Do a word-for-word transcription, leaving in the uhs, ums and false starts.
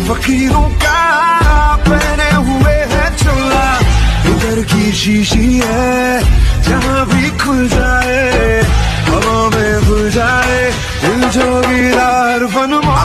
फकीरों का पहने हुए है चोला, इधर की शीशी है जहाँ भी खुल जाए, हवा में घुल जाए दिल जोगीदार बनवा।